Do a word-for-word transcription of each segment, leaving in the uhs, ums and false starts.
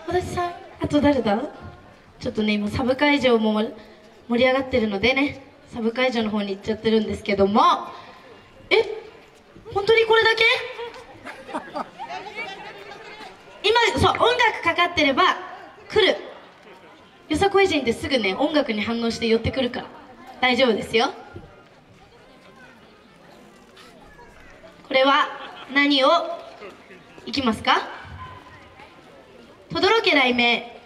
私さん、あと誰だ？ちょっとね、今サブ会場も盛り上がってるのでね、サブ会場の方に行っちゃってるんですけども、え、本当にこれだけ？今、そう、音楽かかってれば来る。よさこい人ってすぐね、音楽に反応して寄ってくるから大丈夫ですよ。これは何をいきますか？とどろけ雷鳴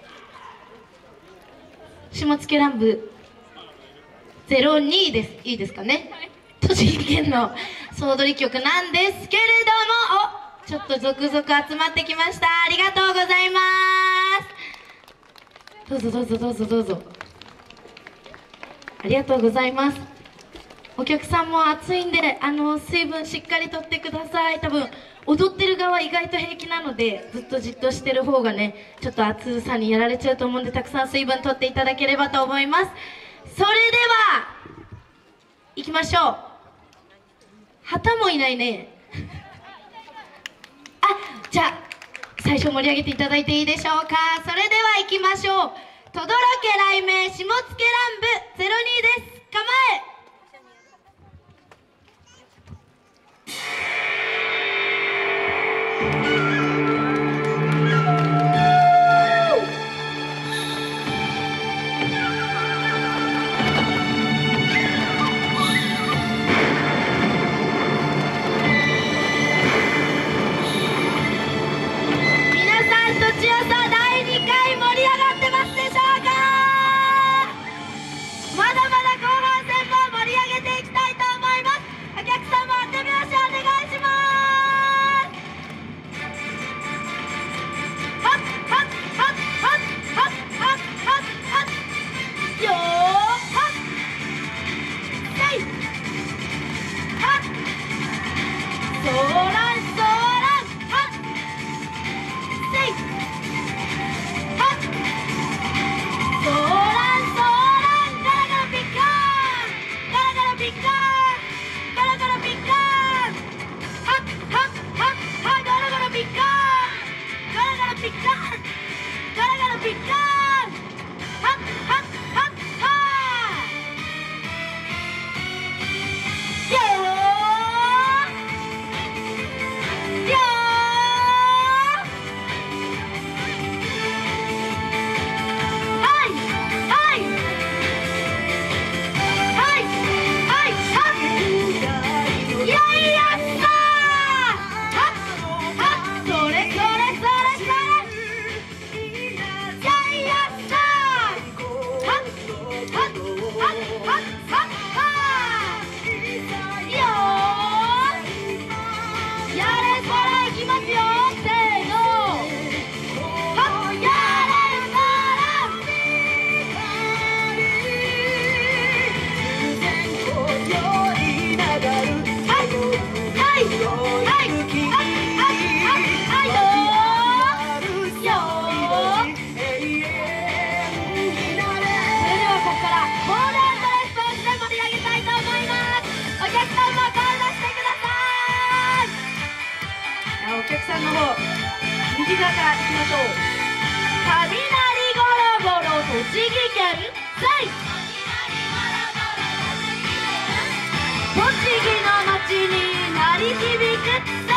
下野乱舞ゼロにです。いいですかね。栃木県の総取り曲なんですけれども、お、ちょっと続々集まってきました。ありがとうございます。どうぞどうぞどうぞどうぞ。ありがとうございます。お客さんも暑いんで、あの水分しっかりとってください。多分踊ってる側意外と平気なので、ずっとじっとしてる方がね、ちょっと暑さにやられちゃうと思うんで、たくさん水分とっていただければと思います。それでは行きましょう。旗もいないね。あ、じゃあ最初盛り上げていただいていいでしょうか。それでは行きましょう。とどろけ雷鳴下野乱舞ゼロにです。構え。右側から行きましょう。雷ゴロゴロ栃木県在栃木の街に鳴り響く在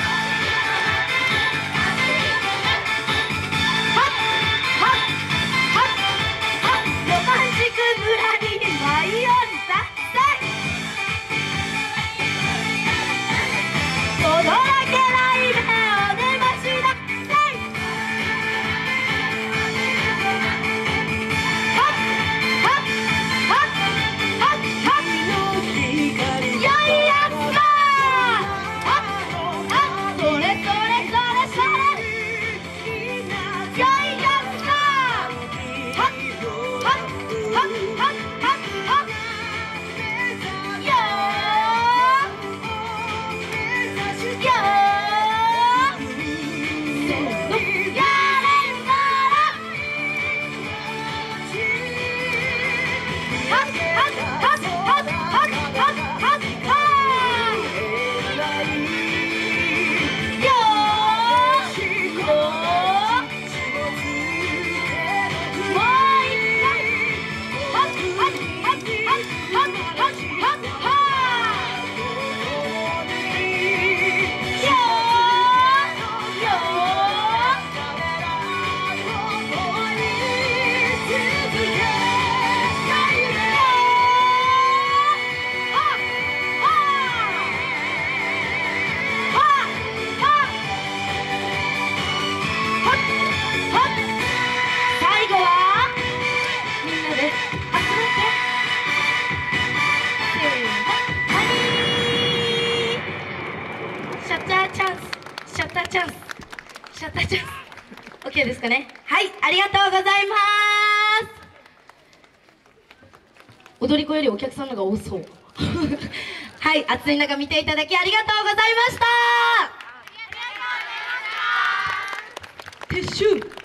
はっはっはっはっロマンチック村に舞い降りた在とどろけ雷鳴お出ましだ在はっはっはっ OK ですかね。はい、ありがとうございます。踊り子よりお客さんのが多そうはい、暑い中見ていただきありがとうございました。撤収。